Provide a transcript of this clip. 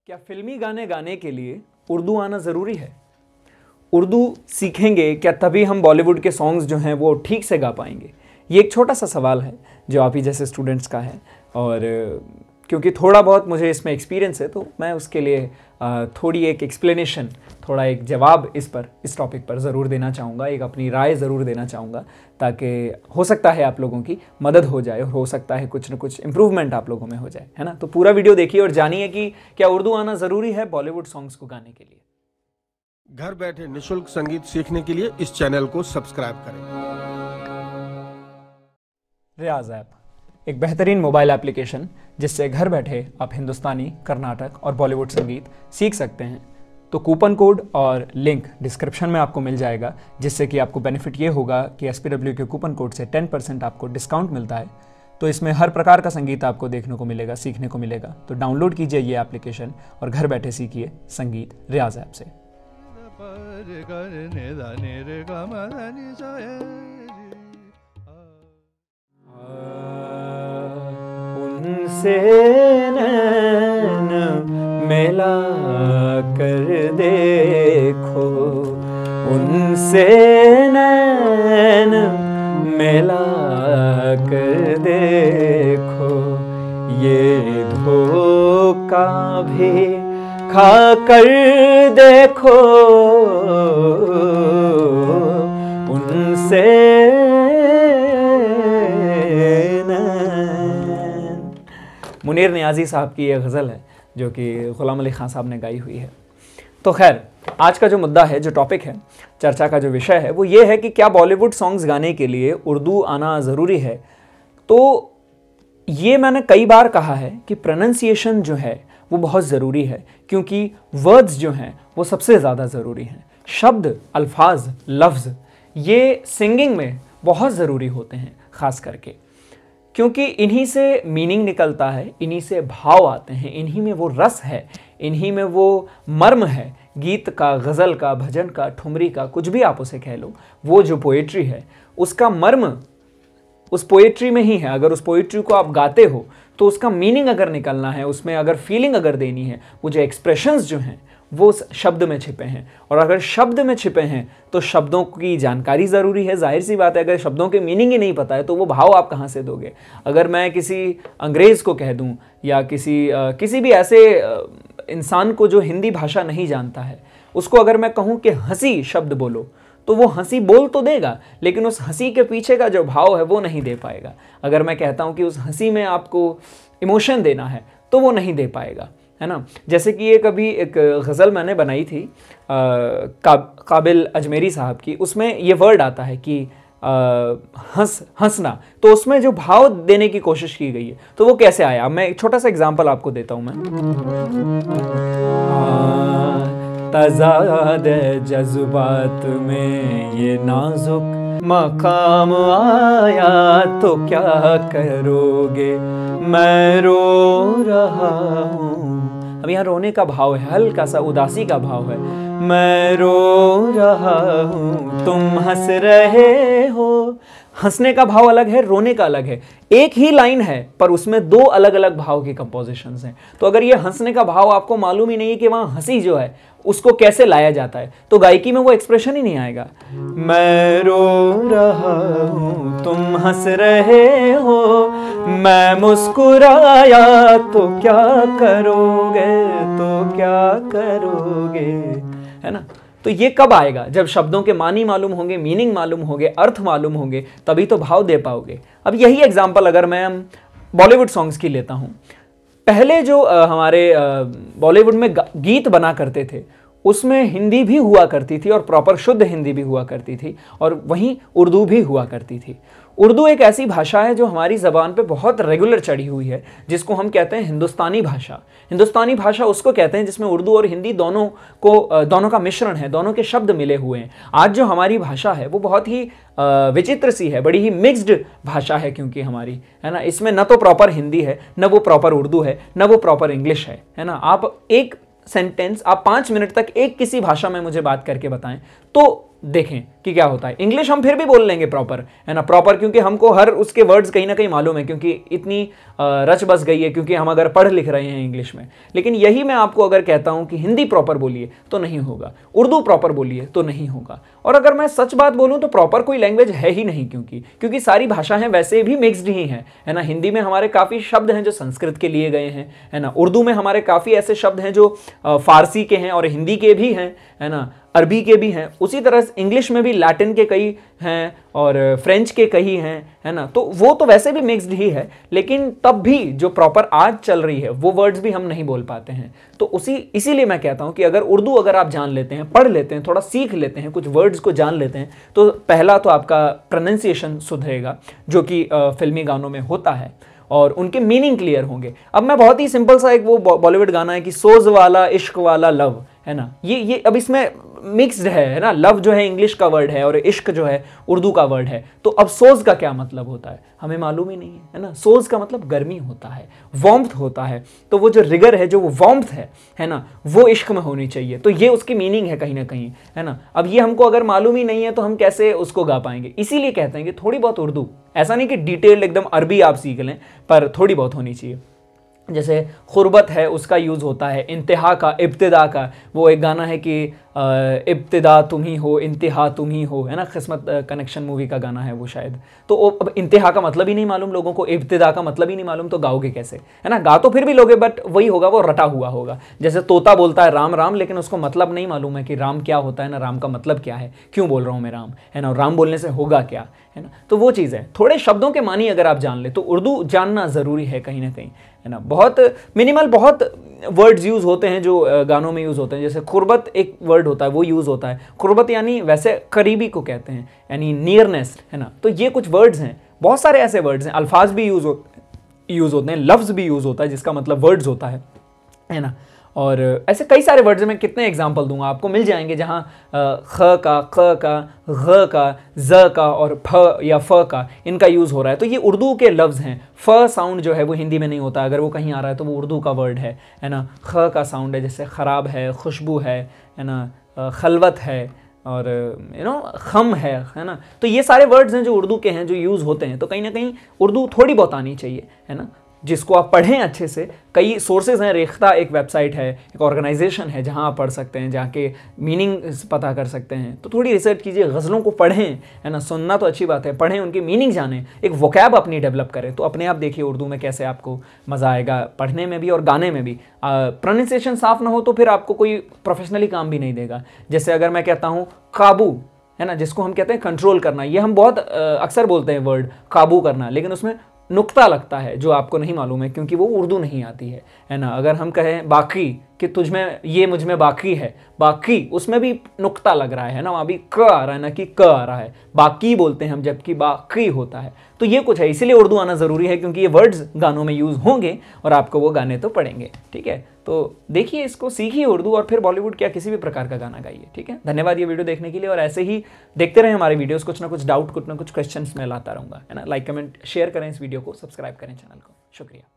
क्या फिल्मी गाने गाने के लिए उर्दू आना ज़रूरी है? उर्दू सीखेंगे क्या तभी हम बॉलीवुड के सॉन्ग्स जो हैं वो ठीक से गा पाएंगे? ये एक छोटा सा सवाल है जो आप ही जैसे स्टूडेंट्स का है, और क्योंकि थोड़ा बहुत मुझे इसमें एक्सपीरियंस है तो मैं उसके लिए थोड़ी एक एक्सप्लेनेशन, थोड़ा एक जवाब इस टॉपिक पर ज़रूर देना चाहूँगा, एक अपनी राय ज़रूर देना चाहूँगा, ताकि हो सकता है आप लोगों की मदद हो जाए और हो सकता है कुछ न कुछ इम्प्रूवमेंट आप लोगों में हो जाए, है ना। तो पूरा वीडियो देखिए और जानिए कि क्या उर्दू आना ज़रूरी है बॉलीवुड सॉन्ग्स को गाने के लिए। घर बैठे निशुल्क संगीत सीखने के लिए इस चैनल को सब्सक्राइब करें। रियाज ऐप एक बेहतरीन मोबाइल एप्लीकेशन जिससे घर बैठे आप हिंदुस्तानी, कर्नाटक और बॉलीवुड संगीत सीख सकते हैं। तो कूपन कोड और लिंक डिस्क्रिप्शन में आपको मिल जाएगा, जिससे कि आपको बेनिफिट ये होगा कि SPW के कूपन कोड से 10% आपको डिस्काउंट मिलता है। तो इसमें हर प्रकार का संगीत आपको देखने को मिलेगा, सीखने को मिलेगा। तो डाउनलोड कीजिए ये एप्लीकेशन और घर बैठे सीखिए संगीत रियाज ऐप से। उनसे नैन मिला कर देखो, उनसे नैन मिला कर देखो, ये धोखा भी खा कर देखो, उनसे मुनीर नियाज़ी साहब की ये गज़ल है जो कि ग़ुलाम अली ख़ान साहब ने गाई हुई है। तो खैर, आज का जो मुद्दा है, जो टॉपिक है, चर्चा का जो विषय है वो ये है कि क्या बॉलीवुड सॉन्ग्स गाने के लिए उर्दू आना ज़रूरी है। तो ये मैंने कई बार कहा है कि प्रोनंसिएशन जो है वो बहुत ज़रूरी है, क्योंकि वर्ड्स जो हैं वो सबसे ज़्यादा ज़रूरी हैं। शब्द, अल्फाज, लफ्ज़ ये सिंगिंग में बहुत ज़रूरी होते हैं, ख़ास करके क्योंकि इन्हीं से मीनिंग निकलता है, इन्हीं से भाव आते हैं, इन्हीं में वो रस है, इन्हीं में वो मर्म है। गीत का, गज़ल का, भजन का, ठुमरी का, कुछ भी आप उसे कह लो, वो जो पोएट्री है उसका मर्म उस पोएट्री में ही है। अगर उस पोएट्री को आप गाते हो तो उसका मीनिंग अगर निकलना है, उसमें अगर फीलिंग अगर देनी है, वो जो एक्सप्रेशंस जो हैं वो शब्द में छिपे हैं। और अगर शब्द में छिपे हैं तो शब्दों की जानकारी ज़रूरी है। जाहिर सी बात है, अगर शब्दों के मीनिंग ही नहीं पता है तो वो भाव आप कहाँ से दोगे। अगर मैं किसी अंग्रेज़ को कह दूँ या किसी भी ऐसे इंसान को जो हिंदी भाषा नहीं जानता है, उसको अगर मैं कहूँ कि हंसी शब्द बोलो, तो वो हंसी बोल तो देगा, लेकिन उस हंसी के पीछे का जो भाव है वो नहीं दे पाएगा। अगर मैं कहता हूँ कि उस हंसी में आपको इमोशन देना है तो वो नहीं दे पाएगा, है ना। जैसे कि ये कभी एक गज़ल मैंने बनाई थी काबिल अजमेरी साहब की, उसमें ये वर्ड आता है कि हंसना, तो उसमें जो भाव देने की कोशिश की गई है तो वो कैसे आया। मैं एक छोटा सा एग्जांपल आपको देता हूँ। मैं तज़ाद जज्बात में ये नाजुक मकाम आया तो क्या करोगे, मैं रो रहा हूँ। अब यहाँ रोने का भाव है, हल्का सा उदासी का भाव है। मैं रो रहा हूँ, तुम हंस रहे हो। हंसने का भाव अलग है, रोने का अलग है। एक ही लाइन है पर उसमें दो अलग अलग भाव की कंपोजिशंस हैं। तो अगर ये हंसने का भाव आपको मालूम ही नहीं है कि वहाँ हंसी जो है उसको कैसे लाया जाता है, तो गायकी में वो एक्सप्रेशन ही नहीं आएगा। मैं रो रहा हूँ, तुम हंस रहे हो, मैं मुस्कुराया तो क्या करोगे, तो क्या करोगे, है ना। तो ये कब आएगा? जब शब्दों के मानी मालूम होंगे, मीनिंग मालूम होंगे, अर्थ मालूम होंगे, तभी तो भाव दे पाओगे। अब यही एग्जाम्पल अगर मैं बॉलीवुड सॉन्ग्स की लेता हूँ, पहले जो हमारे बॉलीवुड में गीत बना करते थे उसमें हिंदी भी हुआ करती थी और प्रॉपर शुद्ध हिंदी भी हुआ करती थी, और वहीं उर्दू भी हुआ करती थी। उर्दू एक ऐसी भाषा है जो हमारी ज़बान पे बहुत रेगुलर चढ़ी हुई है, जिसको हम कहते हैं हिंदुस्तानी भाषा। हिंदुस्तानी भाषा उसको कहते हैं जिसमें उर्दू और हिंदी दोनों का मिश्रण है, दोनों के शब्द मिले हुए हैं। आज जो हमारी भाषा है वो बहुत ही विचित्र सी है, बड़ी ही मिक्स्ड भाषा है, क्योंकि हमारी, है ना, इसमें न तो प्रॉपर हिंदी है, न वो प्रॉपर उर्दू है, न वो प्रॉपर इंग्लिश है ना। आप एक सेंटेंस आप 5 मिनट तक एक किसी भाषा में मुझे बात करके बताएं तो देखें कि क्या होता है। इंग्लिश हम फिर भी बोल लेंगे प्रॉपर, है ना, प्रॉपर, क्योंकि हमको हर उसके वर्ड्स कहीं ना कहीं मालूम है, क्योंकि इतनी रच बस गई है, क्योंकि हम अगर पढ़ लिख रहे हैं इंग्लिश में। लेकिन यही मैं आपको अगर कहता हूं कि हिंदी प्रॉपर बोलिए तो नहीं होगा, उर्दू प्रॉपर बोलिए तो नहीं होगा। और अगर मैं सच बात बोलूं तो प्रॉपर कोई लैंग्वेज है ही नहीं, क्योंकि सारी भाषाएं वैसे भी मिक्स्ड ही हैं, है ना। हिंदी में हमारे काफ़ी शब्द हैं जो संस्कृत के लिए गए हैं, है ना। उर्दू में हमारे काफ़ी ऐसे शब्द हैं जो फारसी के हैं और हिंदी के भी हैं, है ना, अरबी के भी हैं। उसी तरह से इंग्लिश में भी लैटिन के कई हैं और फ्रेंच के कई हैं, है ना। तो वो तो वैसे भी मिक्स्ड ही है, लेकिन तब भी जो प्रॉपर आज चल रही है वो वर्ड्स भी हम नहीं बोल पाते हैं। तो इसीलिए मैं कहता हूं कि अगर उर्दू अगर आप जान लेते हैं, पढ़ लेते हैं, थोड़ा सीख लेते हैं, कुछ वर्ड्स को जान लेते हैं, तो पहला तो आपका प्रोनाउंसिएशन सुधरेगा, जो कि फिल्मी गानों में होता है, और उनके मीनिंग क्लियर होंगे। अब मैं बहुत ही सिंपल सा एक वो बॉलीवुड गाना है कि सोज वाला इश्क वाला लव, है ना, ये अब इसमें मिक्स्ड है ना। लव जो है इंग्लिश का वर्ड है और इश्क जो है उर्दू का वर्ड है। तो अब सोज का क्या मतलब होता है हमें मालूम ही नहीं है ना। सोज का मतलब गर्मी होता है, वार्मथ होता है। तो वो जो रिगर है, जो वो वार्मथ है ना, वो इश्क में होनी चाहिए। तो ये उसकी मीनिंग है कहीं ना कहीं, है ना। अब ये हमको अगर मालूम ही नहीं है तो हम कैसे उसको गा पाएंगे। इसीलिए कहते हैं कि थोड़ी बहुत उर्दू, ऐसा नहीं कि डिटेल एकदम अरबी आप सीख लें, पर थोड़ी बहुत होनी चाहिए। जैसे खुरबत है उसका यूज़ होता है, इंतहा का, इब्तिदा का। वो एक गाना है कि इब्तिदा तुम ही हो, इंतहा तुम ही हो, है ना, किस्मत कनेक्शन मूवी का गाना है वो शायद। तो अब इंतहा का मतलब ही नहीं मालूम लोगों को, इब्तिदा का मतलब ही नहीं मालूम, तो गाओगे कैसे, है ना। गा तो फिर भी लोगे, बट वही होगा, वो रटा हुआ होगा। जैसे तोता बोलता है राम राम, लेकिन उसको मतलब नहीं मालूम है कि राम क्या होता है ना, राम का मतलब क्या है, क्यों बोल रहा हूँ मैं राम, है ना, राम बोलने से होगा क्या, है ना। तो वो चीज़ है, थोड़े शब्दों के मानी अगर आप जान ले तो उर्दू जानना ज़रूरी है कहीं ना कहीं, है ना। बहुत मिनिमल बहुत वर्ड्स यूज़ होते हैं जो गानों में यूज़ होते हैं। जैसे खुरबत एक वर्ड होता है, वो यूज़ होता है। खुरबत यानी वैसे करीबी को कहते हैं, यानी नियरनेस, है ना। तो ये कुछ वर्ड्स हैं, बहुत सारे ऐसे वर्ड्स हैं। अल्फाज भी यूज़ होते हैं, लफ्ज़ भी यूज़ होता है जिसका मतलब वर्ड्स होता है ना। और ऐसे कई सारे वर्ड्स में कितने एग्जांपल दूंगा आपको, मिल जाएंगे जहाँ ख का, क का, घ का, ज का और फ या फ का इनका यूज़ हो रहा है। तो ये उर्दू के लफ्ज़ हैं। फ साउंड जो है वो हिंदी में नहीं होता, अगर वो कहीं आ रहा है तो वो उर्दू का वर्ड है ना। ख का साउंड है, जैसे ख़राब है, खुशबू है ना, खलवत है और खम है ना। तो ये सारे वर्ड्स हैं जो उर्दू के हैं, जो यूज़ होते हैं। तो कहीं ना कहीं उर्दू थोड़ी बहुत आनी चाहिए, है ना, जिसको आप पढ़ें अच्छे से। कई सोर्सेज हैं, रेख्ता एक वेबसाइट है, एक ऑर्गेनाइजेशन है जहां आप पढ़ सकते हैं, जहाँ के मीनिंग पता कर सकते हैं। तो थोड़ी रिसर्च कीजिए, गज़लों को पढ़ें, है ना। सुनना तो अच्छी बात है, पढ़ें, उनके मीनिंग जानें, एक वोकैब अपनी डेवलप करें। तो अपने आप देखिए उर्दू में कैसे आपको मज़ा आएगा पढ़ने में भी और गाने में भी। प्रोनाउंसिएशन साफ ना हो तो फिर आपको कोई प्रोफेशनली काम भी नहीं देगा। जैसे अगर मैं कहता हूँ काबू, है ना, जिसको हम कहते हैं कंट्रोल करना, ये हम बहुत अक्सर बोलते हैं वर्ड काबू करना, लेकिन उसमें नुक्ता लगता है जो आपको नहीं मालूम है, क्योंकि वो उर्दू नहीं आती है ना। अगर हम कहें बाकी कि तुझ में, ये मुझ में बाकी है, बाकी, उसमें भी नुक्ता लग रहा है ना, वहाँ भी क आ रहा है ना कि क आ रहा है। बाकी बोलते हैं हम, जबकि बाकी होता है। तो ये कुछ है, इसीलिए उर्दू आना ज़रूरी है, क्योंकि ये वर्ड्स गानों में यूज़ होंगे और आपको वो गाने तो पड़ेंगे, ठीक है। तो देखिए, इसको सीखिए उर्दू और फिर बॉलीवुड क्या किसी भी प्रकार का गाना गाइए, ठीक है। धन्यवाद ये वीडियो देखने के लिए, और ऐसे ही देखते रहें हमारे वीडियोस। कुछ ना कुछ डाउट, कुछ ना कुछ क्वेश्चंस मैं लाता रहूँगा, है ना। लाइक, कमेंट, शेयर करें इस वीडियो को, सब्सक्राइब करें चैनल को। शुक्रिया।